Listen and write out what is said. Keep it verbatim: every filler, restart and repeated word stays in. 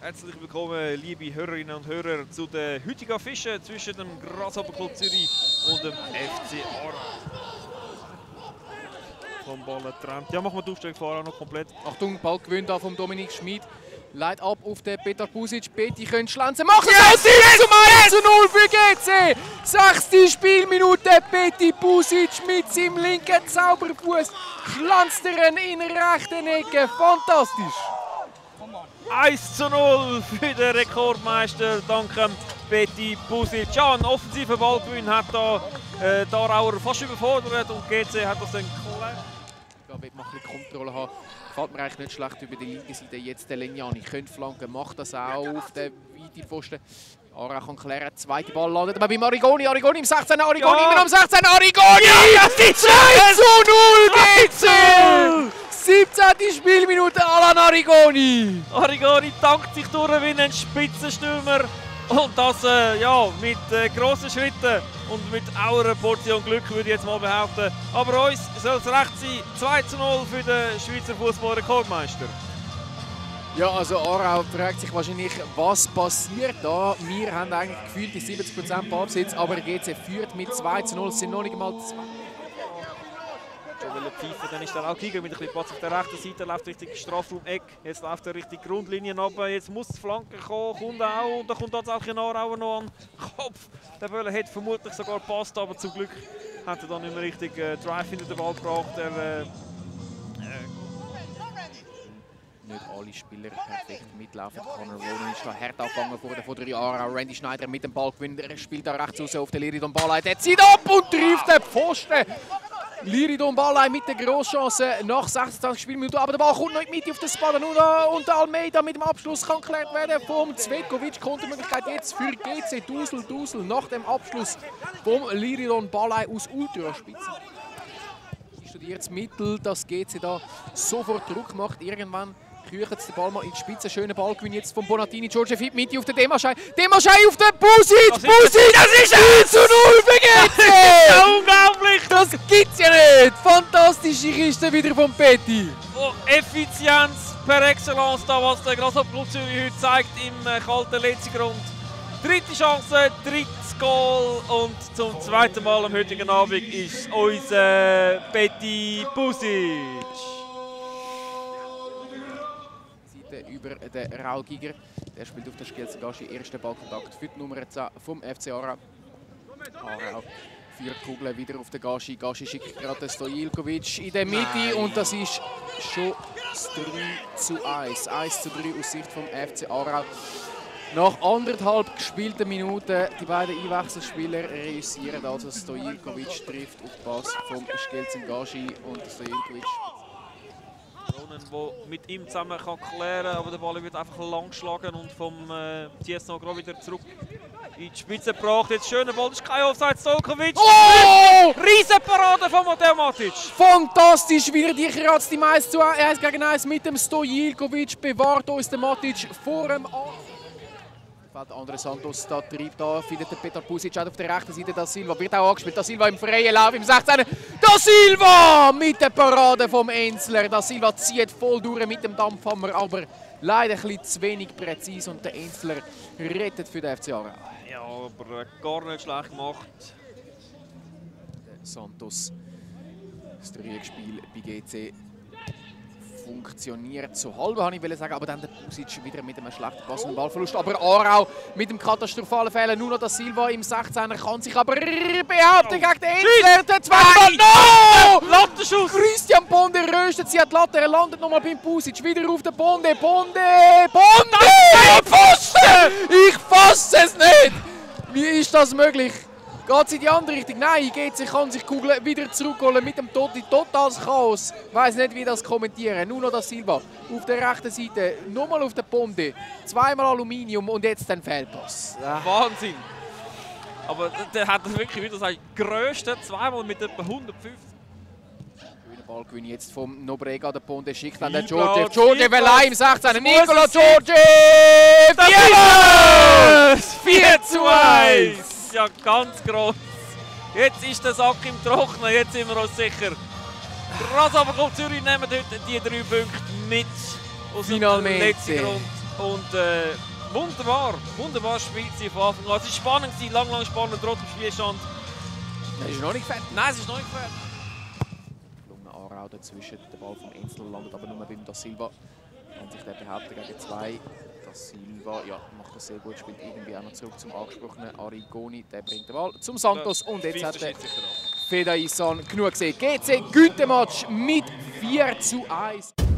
Herzlich willkommen, liebe Hörerinnen und Hörer, zu den heutigen Fischen zwischen dem Grasshopper Club Zürich und dem F C Aarau. Vom Ball trennt. Ja, machen wir die Aufstellung vorher noch komplett. Achtung, Ball gewinnt da vom Dominik Schmid. Leitet ab auf den Petar Pusic. Betty könnte schlenzen. Macht es yes, zum eins zu null für G C. Sechste Spielminute. Betty Pusic mit seinem linken Zauberfuß schlanzt er in der rechten Ecke. Fantastisch. eins zu null für den Rekordmeister, dank Betty Pusic. Ja, einen offensiven Ballgewinn hat da äh, die Aarauer fast überfordert und G C hat das dann klar. Da wird man ein bisschen Kontrolle haben. Gefällt mir eigentlich nicht schlecht über die linke Seite. Jetzt der Legnani könnte flanken, macht das auch auf den weiten Pfosten. Aarau kann klären, zweite Ball landet aber bei Arigoni. Arigoni im sechzehn, Arigoni ja. Immer am sechzehn, Arigoni! Ja, zwei zu null G C! siebzehnte Spielminute, Alan Arigoni! Arigoni tankt sich durch wie ein Spitzenstürmer. Und das äh, ja, mit äh, grossen Schritten und mit auch einer Portion Glück, würde ich jetzt mal behaupten. Aber uns soll es recht sein, zwei zu null für den Schweizer Fußball-Rekordmeister. Ja, also Aarau fragt sich wahrscheinlich, was passiert da. Wir haben eigentlich gefühlt die siebzig Prozent Ballbesitz, aber G C führt mit zwei zu null. Es sind noch nicht einmal zwei. Pfeifen, dann ist der auch Giger mit ein bisschen Platz auf der rechten Seite, läuft Richtung Strafraum-Eck, jetzt läuft er Richtung Grundlinien runter, jetzt muss die Flanke kommen, kommt auch, und da kommt tatsächlich ein Aarauer noch an den Kopf. Der Böller hätte vermutlich sogar gepasst, aber zum Glück hat er dann nicht mehr richtig äh, Drive hinter den Ball gebracht. Er, äh, äh, nicht alle Spieler perfekt mitlaufen. Conor Ronan ist da hart abgegangen vor von der Aarau. Randy Schneider mit dem Ballgewinn, er spielt da rechts raus auf den Liridon Ballei, der zieht ab und trifft den Pfosten. Liridon Ballei mit der Grosschance nach sechsundzwanzig Spielminuten, aber der Ball kommt noch in die Mitte auf den Spadanuna und Almeida mit dem Abschluss kann geklärt werden vom Cvetkovic. Kontermöglichkeit jetzt für G C. Dusel, Dusel nach dem Abschluss vom Liridon Ballei aus Ultraspitze. Studiertes Mittel, dass G C da sofort Druck macht. Irgendwann küchert den Ball mal in die Spitze. Schöner Ballgewinn jetzt von Bonatini. George Fitt Mitte auf den Demaschei. Demaschei auf den Pusic! Pusic! Das ist eins zu null für G C! Unglaublich! Das gibt's ja nicht! Fantastische Kiste wieder von Petty. Oh, Effizienz per Excellence, da was der Grasshopper Club Zürich heute zeigt im äh, kalten Letzigrund. Dritte Chance, drittes Goal und zum zweiten Mal am heutigen Abend ist unser Betty Pusic. Über den Raul Giger. Der spielt auf der Skelzengaschi. Erster Ballkontakt für die Nummer zehn vom F C Aarau. Aarau vier Kugeln wieder auf den Gaschi. Gaschi schickt gerade Stojilkovic in der Mitte. Nein. Und das ist schon das drei zu eins. eins zu drei aus Sicht vom F C Aarau. Nach anderthalb gespielten Minuten die beiden Einwechselspieler reüssieren. Also Stojilkovic trifft auf den Pass vom Skelzengaschi und Stojilkovic. Ronan, der mit ihm zusammen kann klären kann, aber der Ball wird einfach lang geschlagen und vom äh, Tiesno gerade wieder zurück in die Spitze gebracht. Jetzt schöner Ball, das ist kein Offside, Stojkovic. Oh! Riesenparade von Mateo Matic. Fantastisch, wieder die kratzt im eins zu eins gegen eins mit dem Stojilkovic. Bewahrt uns der Matic vor dem An. Andre Santos da treibt da, findet der Petar Pusic auf der rechten Seite. Da Silva wird auch angespielt. Da Silva im freien Lauf im sechzehn. Da Silva mit der Parade vom Enzler. Da Silva zieht voll durch mit dem Dampfhammer, aber leider ein bisschen zu wenig präzise und der Enzler rettet für den F C Aarau. Ja, aber gar nicht schlecht gemacht. Der Santos, das Dreieckspiel bei G C funktioniert so halb, habe ich sagen, aber dann der Pusic wieder mit einem schlechten Pass und Ballverlust. Aber Aarau mit dem katastrophalen Fehler. Nuno da Silva im sechzehner kann sich aber behaupten gegen den Enzler. Der zweite Ball. No! Lattenschuss! Christian Bonde röstet sie an die Latte. Er landet nochmal beim Pusic. Wieder auf den Bonde. Bonde! Bonde! Pfosten! Ich fasse es nicht! Wie ist das möglich? Geht es in die andere Richtung? Nein, G C kann sich Kugeln wieder zurückholen mit dem Toti. Totales Chaos. Ich weiss nicht, wie das kommentieren. Nuno da Silva auf der rechten Seite. Nochmal auf der Ponte. Zweimal Aluminium und jetzt den Fehlpass. Wahnsinn. Aber der hat wirklich wieder sein grössten zweimal mit etwa hundertfünfzig. Schöner Ballgewinn jetzt vom Nobrega. Der Ponte schickt an den Georgiev. Georgiev allein im sechzehner. Nicola Georgiev! vier zu eins! Ja, ganz gross. Jetzt ist der Sack im Trocknen, jetzt sind wir uns sicher. Grasshopper Club Zürich nehmen heute die drei Punkte mit aus dem letzten Grund. Und äh, wunderbar, wunderbar spielt sie von Anfang an. Es war spannend, lang, lang spannend, trotz dem Spielstand. Das ist noch nicht fertig. Nein, es ist noch nicht fertig. Aarau dazwischen, der Ball vom Enzler landet aber nur beim Da Silva. Und sich der behauptet gegen zwei. Da Silva ja, macht das sehr gut, spielt irgendwie auch noch zurück zum angesprochenen Arrigoni. Der bringt den Ball zum Santos und jetzt hat der Fedaysan genug gesehen. G C gewinnt den Match mit vier zu eins.